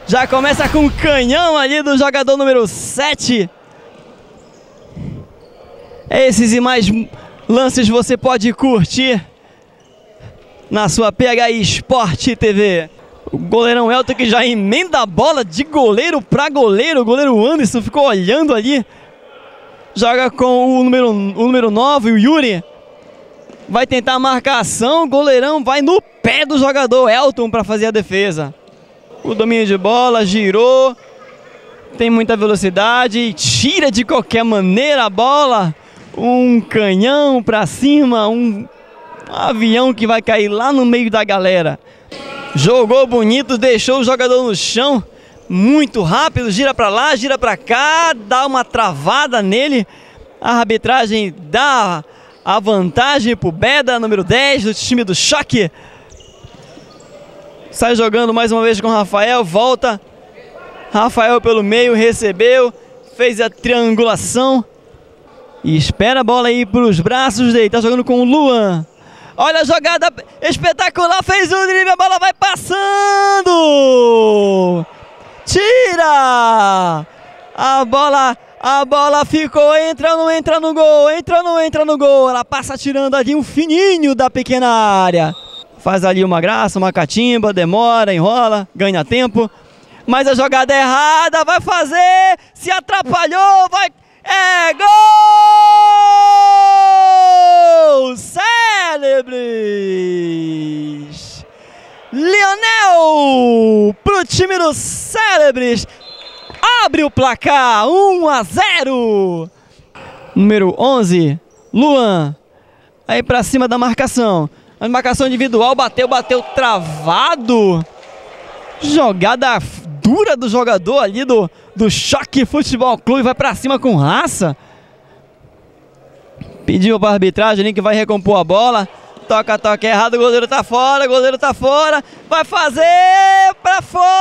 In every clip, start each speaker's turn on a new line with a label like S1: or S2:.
S1: Já começa com o canhão ali do jogador número 7. Esses e mais lances você pode curtir na sua PHI Sport TV. O goleirão Elton que já emenda a bola de goleiro para goleiro. O goleiro Anderson ficou olhando ali. Joga com o número 9, o Yuri. Vai tentar a marcação. O goleirão vai no pé do jogador Elton para fazer a defesa. O domínio de bola, girou. Tem muita velocidade e tira de qualquer maneira a bola. Um canhão para cima, um avião que vai cair lá no meio da galera. Jogou bonito, deixou o jogador no chão. Muito rápido, gira para lá, gira para cá, dá uma travada nele. A arbitragem dá a vantagem pro Beda, número 10 do time do Choque. Sai jogando mais uma vez com o Rafael, volta. Rafael pelo meio, recebeu, fez a triangulação. E espera a bola aí para os braços dele, tá jogando com o Luan. Olha a jogada espetacular, fez o drible, a bola vai passando. Tira! A bola ficou, entra, não entra no gol, entra, não entra no gol. Ela passa tirando ali um fininho da pequena área. Faz ali uma graça, uma catimba, demora, enrola, ganha tempo. Mas a jogada é errada, vai fazer, se atrapalhou, vai... É gol! Célebres! Lionel pro time dos Célebres. Abre o placar, 1-0. Número 11, Luan. Aí pra cima da marcação. A marcação individual, bateu travado. Jogada dura do jogador ali do Choque Futebol Clube, vai pra cima com raça. Pediu pra arbitragem ali que vai recompor a bola. Toca errado, o goleiro tá fora, vai fazer pra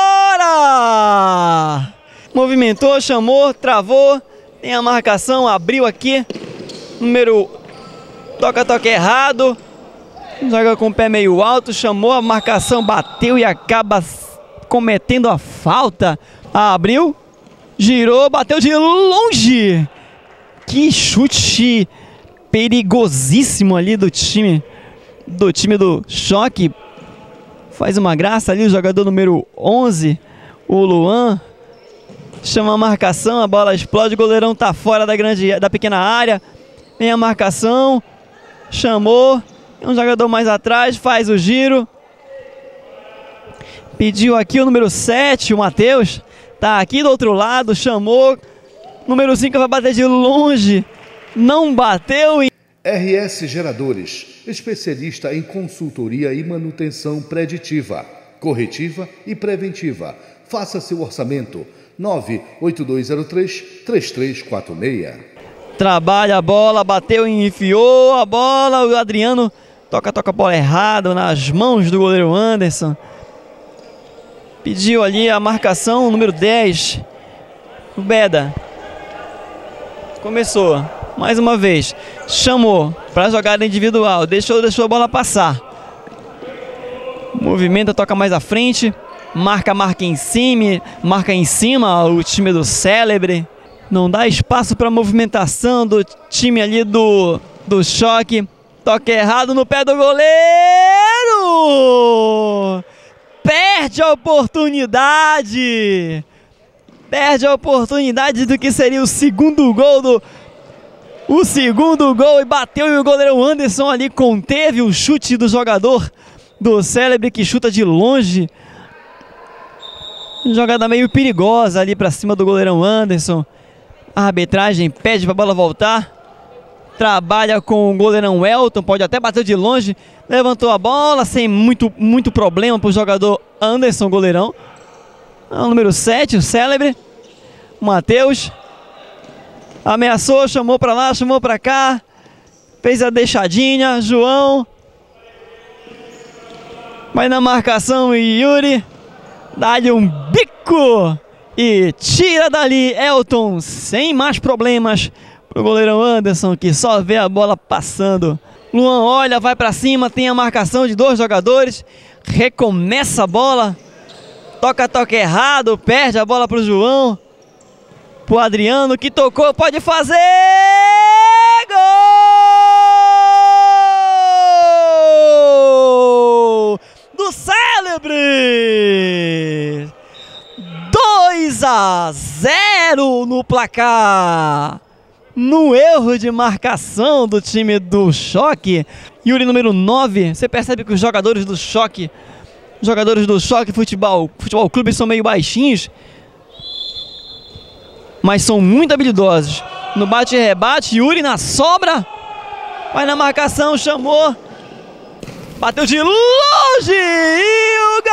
S1: fora. Movimentou, chamou, travou, tem a marcação, abriu aqui. Número, toca errado. Joga com o pé meio alto, chamou a marcação, bateu e acaba cometendo a falta. Abriu, girou, bateu de longe. Que chute perigosíssimo ali do time do Choque. Faz uma graça ali o jogador número 11, o Luan. Chama a marcação, a bola explode, o goleirão tá fora da pequena área. Vem a marcação, chamou, um jogador mais atrás, faz o giro. Pediu aqui o número 7, o Matheus. Tá aqui do outro lado, chamou. Número 5 vai bater de longe. Não bateu.
S2: RS Geradores, especialista em consultoria e manutenção preditiva, corretiva e preventiva. Faça seu orçamento. 98203-3346.
S1: Trabalha a bola, bateu e enfiou a bola. O Adriano toca a bola errada nas mãos do goleiro Anderson. Pediu ali a marcação, número 10. O Beda. Começou. Mais uma vez. Chamou para jogada individual. Deixou a bola passar. Movimenta, toca mais à frente. Marca em cima o time do Célebre. Não dá espaço para movimentação do time ali do Choque. Toque errado no pé do goleiro. Perde a oportunidade. Perde a oportunidade do que seria o segundo gol e bateu, e o goleiro Anderson ali conteve o chute do jogador do Célebre, que chuta de longe. Jogada meio perigosa ali pra cima do goleirão Anderson. A arbitragem pede pra bola voltar. Trabalha com o goleirão Elton, pode até bater de longe. Levantou a bola sem muito problema pro jogador Anderson, goleirão. O número 7, o Célebre. Matheus. Ameaçou, chamou pra lá, chamou pra cá. Fez a deixadinha, João. Vai na marcação e Yuri. Dá-lhe um bico e tira dali Elton sem mais problemas pro goleirão Anderson, que só vê a bola passando. Luan olha, vai pra cima, tem a marcação de dois jogadores, recomeça a bola. Toca errado, perde a bola pro João. Pro Adriano que tocou, pode fazer! Gol! Do Célebre! 2-0 no placar. No erro de marcação do time do Choque. Yuri, número 9. Você percebe que os jogadores do Choque Futebol Clube são meio baixinhos, mas são muito habilidosos. No bate e rebate, Yuri na sobra. Vai na marcação, chamou. Bateu de longe e o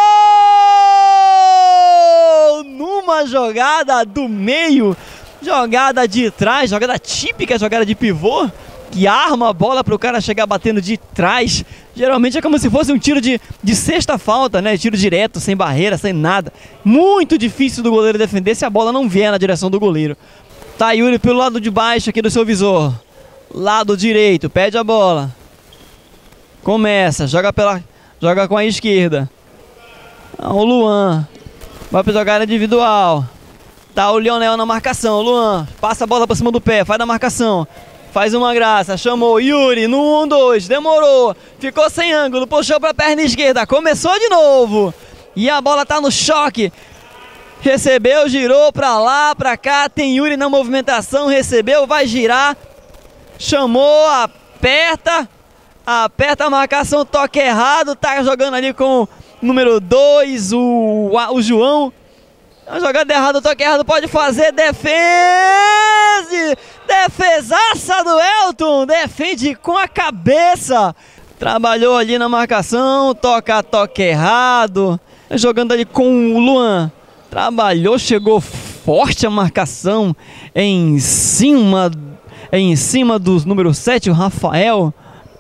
S1: gol! Numa jogada do meio, jogada de trás, jogada típica, jogada de pivô, que arma a bola para o cara chegar batendo de trás. Geralmente é como se fosse um tiro de sexta falta, né? Tiro direto, sem barreira, sem nada. Muito difícil do goleiro defender se a bola não vier na direção do goleiro. Tá Yuri pelo lado de baixo aqui do seu visor. Lado direito, pede a bola. Começa, joga com a esquerda. O Luan vai para jogada individual. Tá o Lionel na marcação. O Luan passa a bola para cima do pé, faz a marcação. Faz uma graça, chamou Yuri no 1-2, demorou, ficou sem ângulo, puxou para a perna esquerda, começou de novo. E a bola tá no Choque. Recebeu, girou para lá, para cá, tem Yuri na movimentação, recebeu, vai girar. Chamou, aperta a marcação, toque errado, tá jogando ali com o número 2, o João. A jogada errada, toque errado, pode fazer, defesaça do Elton, defende com a cabeça. Trabalhou ali na marcação, toque errado, jogando ali com o Luan. Trabalhou, chegou forte a marcação em cima do número 7, o Rafael.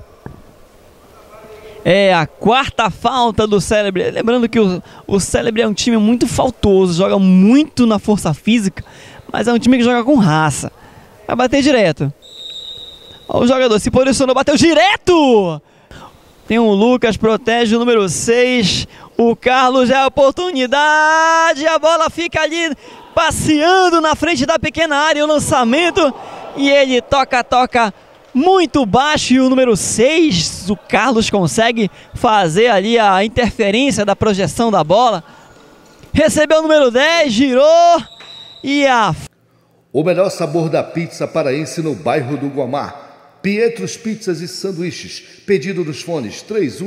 S1: É a quarta falta do Célebre. Lembrando que o Célebre é um time muito faltoso, joga muito na força física, mas é um time que joga com raça. Vai bater direto. O jogador se posicionou, bateu direto! Tem o Lucas, protege o número 6. O Carlos é a oportunidade. A bola fica ali passeando na frente da pequena área. O lançamento. E ele toca muito baixo. E o número 6, o Carlos, consegue fazer ali a interferência da projeção da bola. Recebeu o número 10, girou. E
S2: o melhor sabor da pizza paraense no bairro do Guamá. Pietros Pizzas e Sanduíches. Pedido dos fones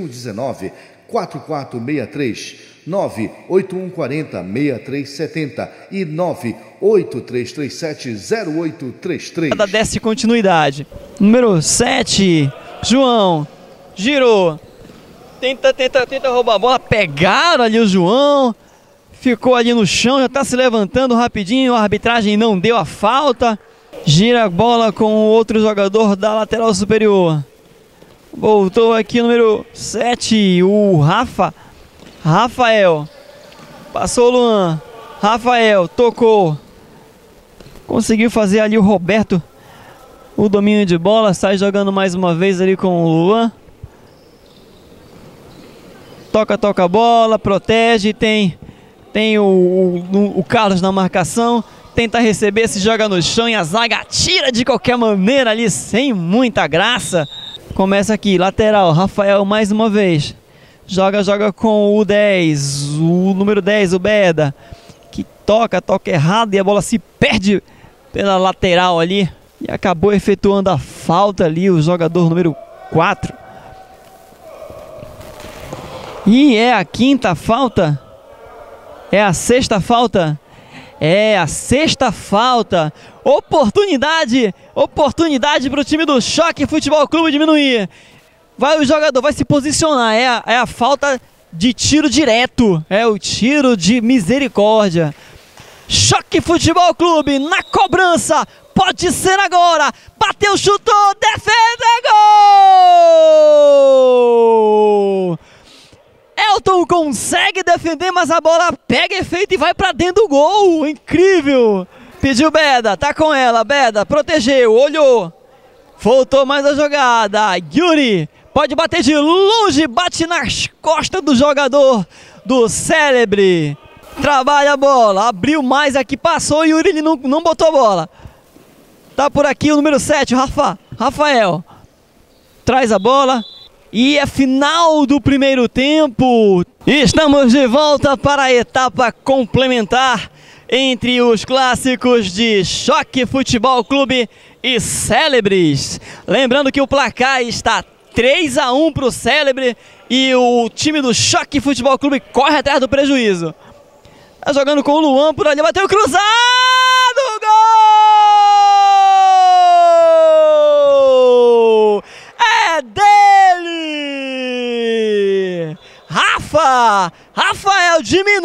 S2: 3119-4463, 98140-6370 e 98337-0833.
S1: Desce continuidade. Número 7, João. Girou. Tenta roubar a bola. Pegaram ali o João. Ficou ali no chão, já está se levantando rapidinho. A arbitragem não deu a falta. Gira a bola com o outro jogador da lateral superior. Voltou aqui o número 7, o Rafael. Passou o Luan. Rafael tocou. Conseguiu fazer ali o Roberto o domínio de bola. Sai jogando mais uma vez ali com o Luan. Toca a bola, protege. Tem o Carlos na marcação. Tenta receber, se joga no chão e a zaga tira de qualquer maneira ali, sem muita graça. Começa aqui, lateral, Rafael mais uma vez. Joga com o 10, o número 10, o Beda. Que toca errado e a bola se perde pela lateral ali. E acabou efetuando a falta ali, o jogador número 4. E é a quinta falta. É a sexta falta. É a sexta falta. Oportunidade para o time do Choque Futebol Clube diminuir. O jogador vai se posicionar. É a falta de tiro direto. É o tiro de misericórdia. Choque Futebol Clube na cobrança. Pode ser agora. Bateu, chutou, defesa, gol! Elton consegue defender, mas a bola pega efeito e vai pra dentro do gol. Incrível. Pediu Beda, tá com ela. Beda protegeu, olhou. Voltou mais a jogada. Yuri pode bater de longe, bate nas costas do jogador do Célebre. Trabalha a bola, abriu mais aqui, passou e o Yuri não botou a bola. Tá por aqui o número 7, Rafael. Traz a bola e é final do primeiro tempo. Estamos de volta para a etapa complementar entre os clássicos de Choque Futebol Clube e Célebres. Lembrando que o placar está 3-1 para o Célebre e o time do Choque Futebol Clube corre atrás do prejuízo. Tá jogando com o Luan por ali, bateu cruzado, gol! É dele! Rafael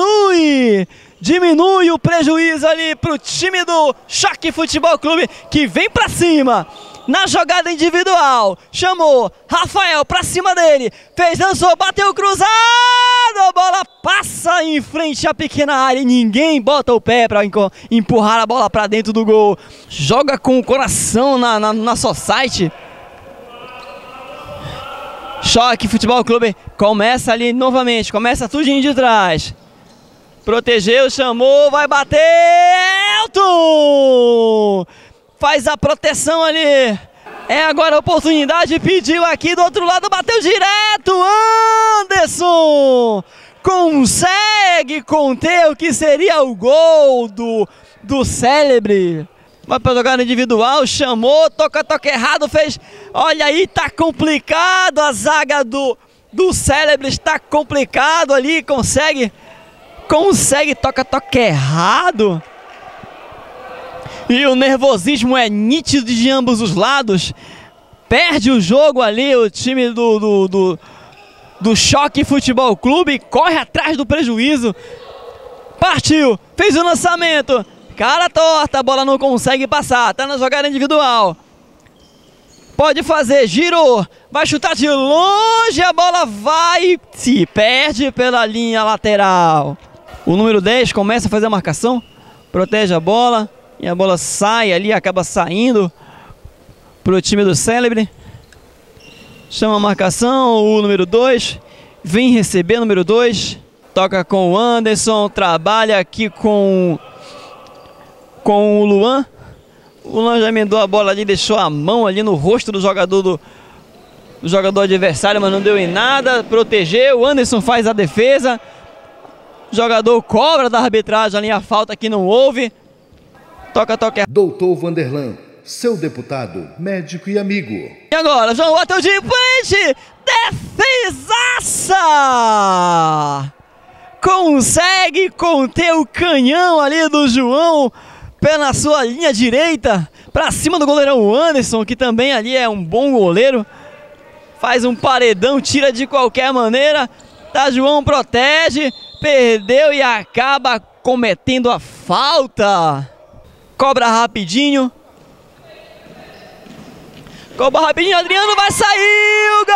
S1: diminui o prejuízo ali pro time do Choque Futebol Clube, que vem pra cima. Na jogada individual, chamou Rafael pra cima dele, fez, dançou, bateu cruzado, a bola passa em frente à pequena área e ninguém bota o pé pra empurrar a bola pra dentro do gol. Joga com o coração na society. Choque Futebol Clube começa ali novamente, começa tudinho de trás. Protegeu, chamou, vai bater, Elton! Faz a proteção ali. É agora a oportunidade, pediu aqui do outro lado, bateu direto, Anderson! Consegue conter o que seria o gol do Célebre. Vai para jogada individual, chamou, toca errado, fez. Olha aí, tá complicado, a zaga do Célebre está complicado ali, consegue, toca errado. E o nervosismo é nítido de ambos os lados. Perde o jogo ali o time do Choque Futebol Clube, corre atrás do prejuízo. Partiu, fez o lançamento. Cara torta, a bola não consegue passar, tá na jogada individual. Pode fazer, girou, vai chutar de longe, a bola vai, se perde pela linha lateral. O número 10 começa a fazer a marcação, protege a bola. E a bola sai ali, acaba saindo para o time do Célebre. Chama a marcação, o número 2. Vem receber o número 2. Toca com o Anderson, trabalha aqui com o Luan. O Luan já emendou a bola ali, deixou a mão ali no rosto do jogador adversário, mas não deu em nada. Protegeu, o Anderson faz a defesa. O jogador cobra da arbitragem ali a falta que não houve. Toca.
S2: Doutor Vanderlan, seu deputado, médico e amigo.
S1: E agora, João bateu de frente, defesaça! Consegue conter o canhão ali do João pela sua linha direita, pra cima do goleirão Anderson, que também ali é um bom goleiro. Faz um paredão, tira de qualquer maneira. Tá, João protege, perdeu e acaba cometendo a falta. Cobra rapidinho, Adriano vai sair, o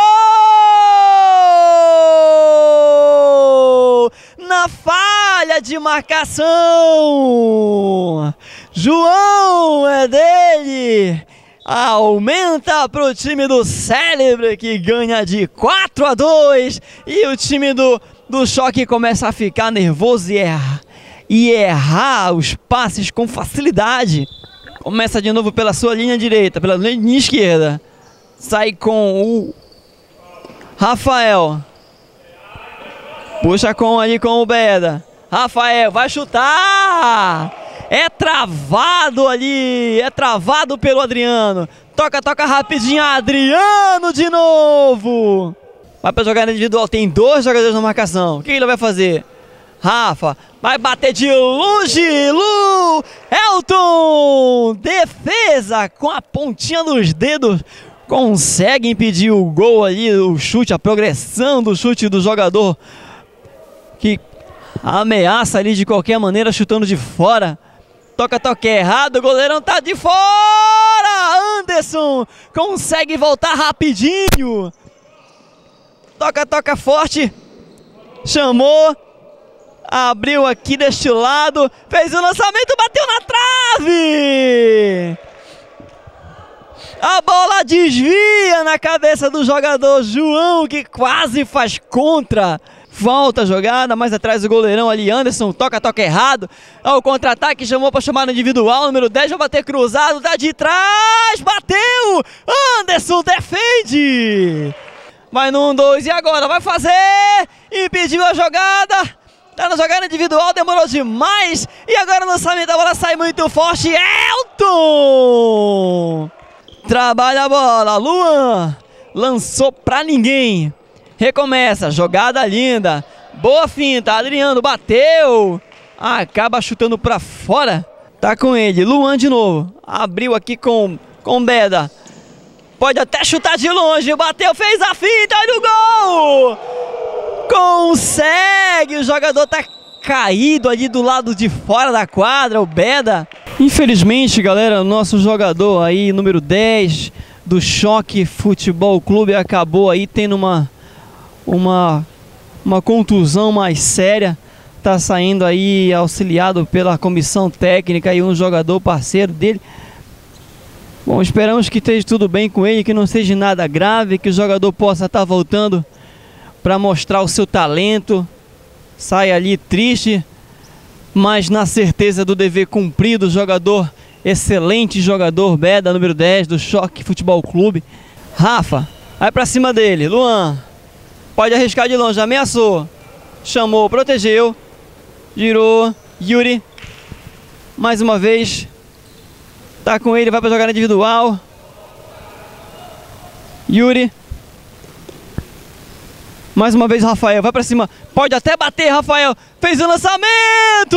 S1: gol! Na falha de marcação, João é dele, aumenta para o time do Célebre, que ganha de 4-2, e o time do Choque começa a ficar nervoso e errar os passes com facilidade. Começa de novo pela sua linha direita, pela linha esquerda. Sai com o Rafael. Puxa ali com o Beda. Rafael vai chutar. É travado ali. É travado pelo Adriano. Toca rapidinho. Adriano de novo. Vai para jogar individual. Tem 2 jogadores na marcação. O que ele vai fazer? Rafa vai bater de longe, Elton, defesa com a pontinha dos dedos, consegue impedir o gol ali, o chute, a progressão do chute do jogador, que ameaça ali de qualquer maneira, chutando de fora. Toca errado, o goleirão tá de fora, Anderson consegue voltar rapidinho, toca forte, chamou. Abriu aqui deste lado, fez o lançamento, bateu na trave! A bola desvia na cabeça do jogador João, que quase faz contra. Volta a jogada, mais atrás o goleirão ali, Anderson, toca errado. Ó, o contra-ataque, chamou para chamar no individual, número 10 vai bater cruzado, tá de trás, bateu! Anderson defende! Vai no 1-2 e agora vai fazer! Impediu a jogada! Tá na jogada individual, demorou demais! E agora o lançamento da bola sai muito forte, Elton! Trabalha a bola, Luan! Lançou pra ninguém! Recomeça, jogada linda, boa finta, Adriano bateu, acaba chutando pra fora, tá com ele, Luan de novo, abriu aqui com Beda, pode até chutar de longe, bateu, fez a finta, olha o gol, consegue, o jogador tá caído ali do lado de fora da quadra, o Beda. Infelizmente, galera, o nosso jogador aí, número 10 do Choque Futebol Clube, acabou aí tendo uma contusão mais séria, tá saindo aí auxiliado pela comissão técnica e um jogador parceiro dele. Bom, esperamos que esteja tudo bem com ele, que não seja nada grave, que o jogador possa estar voltando para mostrar o seu talento, sai ali triste, mas na certeza do dever cumprido, jogador, excelente jogador, Beda, número 10 do Choque Futebol Clube. Rafa, vai para cima dele, Luan. Pode arriscar de longe, ameaçou, chamou, protegeu, girou, Yuri, mais uma vez, tá com ele, vai para jogar individual, Yuri, mais uma vez Rafael, vai para cima, pode até bater, Rafael, fez o lançamento,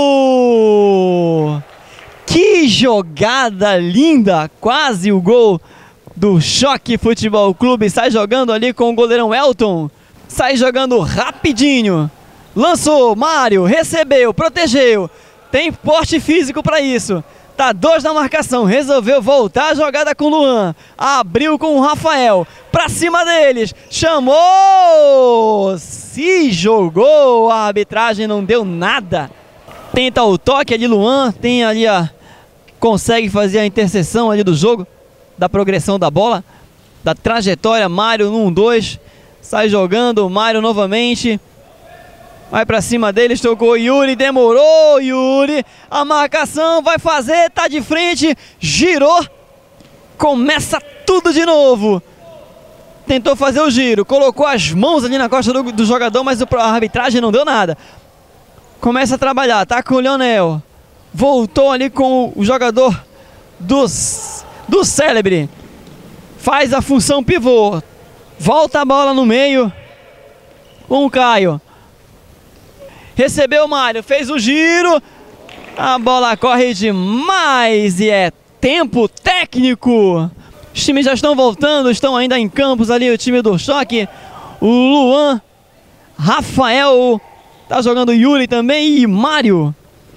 S1: que jogada linda, quase o gol do Choque Futebol Clube, sai jogando ali com o goleirão Elton, sai jogando rapidinho, lançou, Mário, recebeu, protegeu, tem porte físico para isso, tá 2 na marcação, resolveu voltar a jogada com o Luan, abriu com o Rafael, para cima deles, chamou, se jogou, a arbitragem não deu nada, tenta o toque ali, Luan, tem ali consegue fazer a interseção ali do jogo, da progressão da bola, da trajetória, Mário no 1-2, sai jogando, Mário novamente, vai pra cima deles, tocou Yuri, demorou, Yuri, a marcação vai fazer, tá de frente, girou, começa tudo de novo, tentou fazer o giro, colocou as mãos ali na costa do jogador, mas a arbitragem não deu nada, começa a trabalhar, tá com o Leonel, voltou ali com o jogador do Célebre, faz a função pivô, volta a bola no meio com o Caio, recebeu o Mário, fez o giro, a bola corre demais e é tempo técnico. Os times já estão voltando, estão ainda em campos ali, o time do Choque, o Luan, Rafael, tá jogando Yuri também e Mário.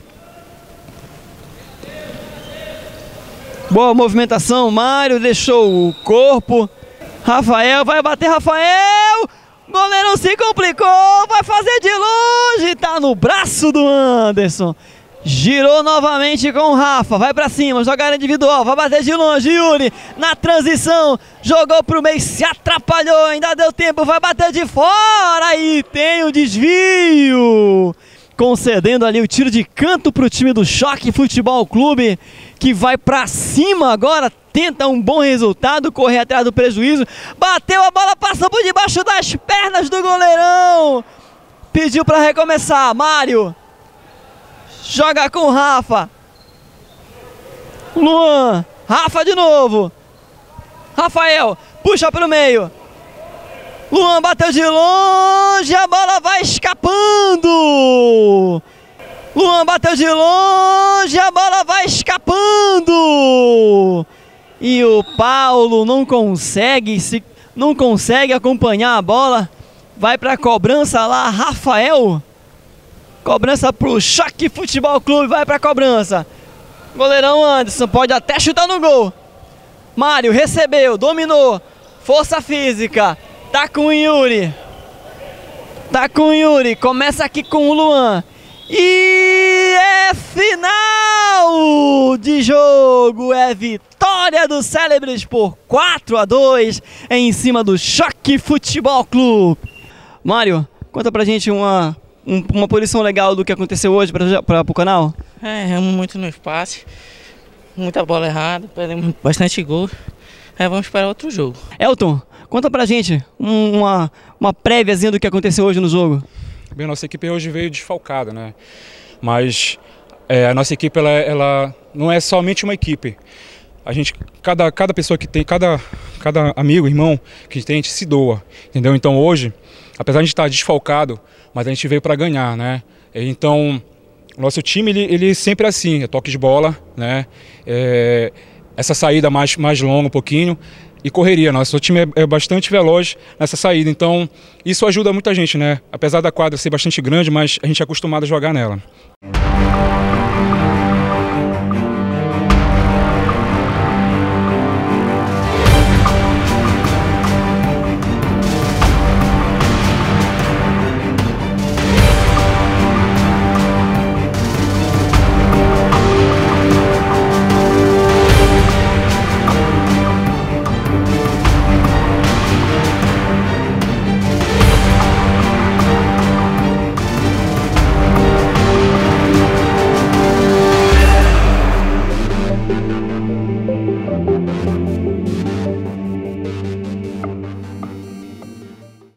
S1: Boa movimentação, Mário deixou o corpo, Rafael, vai bater Rafael, goleirão se complicou, vai fazer de longe, tá no braço do Anderson, girou novamente com o Rafa, vai pra cima, jogada individual, vai bater de longe, Yuri, na transição, jogou pro meio, se atrapalhou, ainda deu tempo, vai bater de fora e tem o desvio, concedendo ali o tiro de canto pro time do Choque Futebol Clube, que vai pra cima agora, tenta um bom resultado, correr atrás do prejuízo, bateu a bola, passou por debaixo das pernas do goleirão, pediu para recomeçar, Mário, joga com o Rafa, Luan, Rafa de novo, Rafael, puxa pro meio, Luan bateu de longe, a bola vai escapando, Luan bateu de longe, a bola vai escapando. E o Paulo não consegue acompanhar a bola. Vai para a cobrança lá, Rafael. Cobrança pro Choque Futebol Clube, vai para a cobrança. Goleirão Anderson pode até chutar no gol. Mário recebeu, dominou. Força física. Tá com o Yuri. Começa aqui com o Luan. E é final de jogo, é vitória do Célebres por 4-2 em cima do Choque Futebol Clube. Mário, Conta pra gente uma posição legal do que aconteceu hoje para o canal.
S3: Erramos muito no espaço, muita bola errada, perdemos bastante gol. Vamos esperar outro jogo.
S1: Elton, conta pra gente uma préviazinha do que aconteceu hoje no jogo.
S4: Bem, nossa equipe hoje veio desfalcada, né? Mas a nossa equipe ela não é somente uma equipe. A gente, cada pessoa que tem, cada amigo, irmão que tem, a gente se doa, entendeu? Então hoje, apesar de a gente estar desfalcado, mas a gente veio para ganhar, né? Então, o nosso time, ele sempre é assim, é toque de bola, né? Essa saída mais longa um pouquinho e correria. Nosso time é bastante veloz nessa saída, então isso ajuda muita gente, né? Apesar da quadra ser bastante grande, mas a gente é acostumado a jogar nela.